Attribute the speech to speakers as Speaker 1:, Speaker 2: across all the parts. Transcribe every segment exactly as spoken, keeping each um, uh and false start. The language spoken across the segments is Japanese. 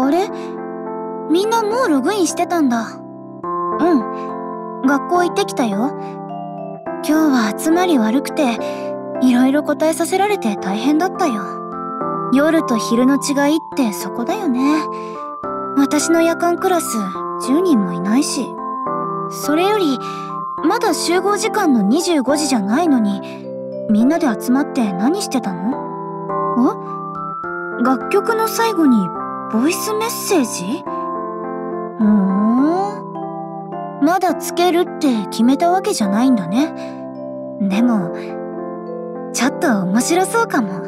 Speaker 1: あれ？みんなもうログインしてたんだ。うん。学校行ってきたよ。今日は集まり悪くて、いろいろ答えさせられて大変だったよ。夜と昼の違いってそこだよね。私の夜間クラスじゅうにんもいないし。それより、まだ集合時間のにじゅうごじじゃないのに、みんなで集まって何してたの？あ？楽曲の最後にボイスメッセージ？ふーん。まだつけるって決めたわけじゃないんだね。でも、ちょっと面白そうかも。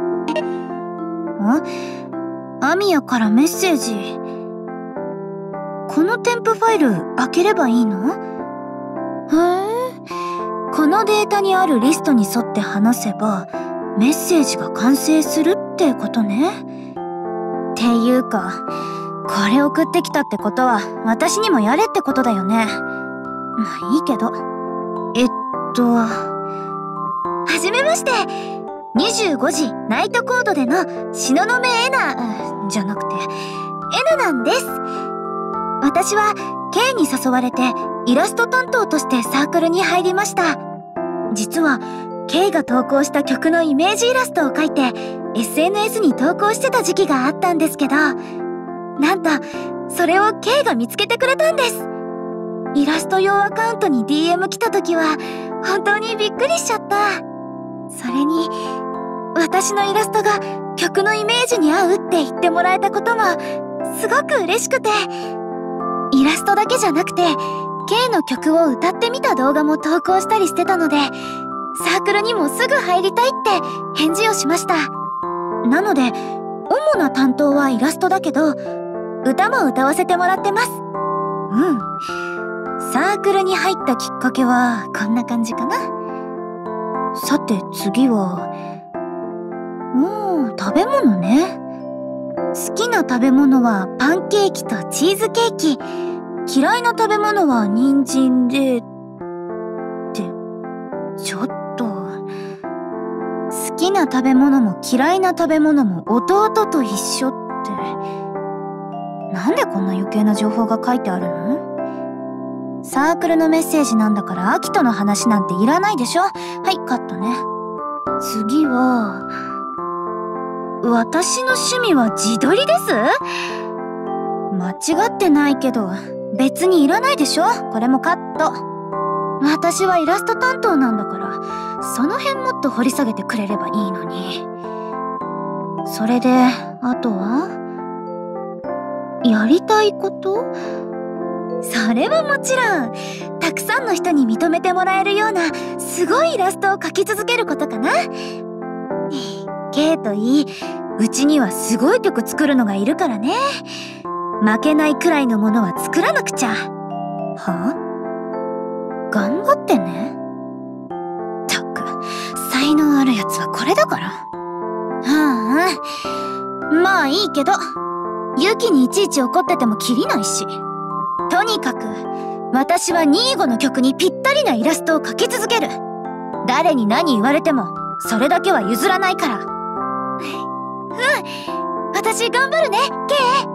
Speaker 1: あ？アミヤからメッセージ。この添付ファイル開ければいいの？へえ。このデータにあるリストに沿って話せば、メッセージが完成するってことね。っていうか、これ送ってきたってことは、私にもやれってことだよね。まあいいけど。えっと、はじめまして。にじゅうごじナイトコードでの東雲えな、じゃなくて、えななんです。私は K に誘われてイラスト担当としてサークルに入りました。実は K が投稿した曲のイメージイラストを描いて エスエヌエス に投稿してた時期があったんですけど、なんとそれを K が見つけてくれたんです。イラスト用アカウントに ディーエム 来た時は本当にびっくりしちゃった。それに私のイラストが曲のイメージに合うって言ってもらえたこともすごく嬉しくて、イラストだけじゃなくて K の曲を歌ってみた動画も投稿したりしてたので、サークルにもすぐ入りたいって返事をしました。なので主な担当はイラストだけど、歌も歌わせてもらってます。うん。サークルに入ったきっかけはこんな感じかな。さて次は、おー、食べ物ね。好きな食べ物はパンケーキとチーズケーキ。嫌いな食べ物は人参で、って、ちょっと。好きな食べ物も嫌いな食べ物も弟と一緒って。なんでこんな余計な情報が書いてあるの？サークルのメッセージなんだからアキトの話なんていらないでしょ？はい、カットね。次は、私の趣味は自撮りです？間違ってないけど、別にいらないでしょ？これもカット。私はイラスト担当なんだから、その辺もっと掘り下げてくれればいいのに。それで、あとは？やりたいこと？それはもちろん、たくさんの人に認めてもらえるような、すごいイラストを描き続けることかな。K といい、うちにはすごい曲作るのがいるからね。負けないくらいのものは作らなくちゃ。は？頑張ってね。ったく、才能あるやつはこれだから。はあ、まあいいけど、ユキにいちいち怒っててもキリないし。とにかく、私はニーゴの曲にぴったりなイラストを描き続ける。誰に何言われても、それだけは譲らないから。うん、私頑張るね、K。